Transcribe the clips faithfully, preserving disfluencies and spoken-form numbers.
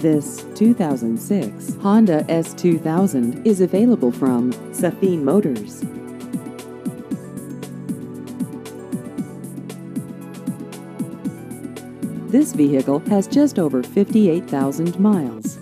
This two thousand six Honda S two thousand is available from Safin Motors. This vehicle has just over fifty-eight thousand miles.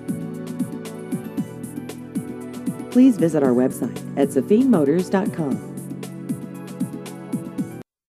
Please visit our website at safin motors dot com.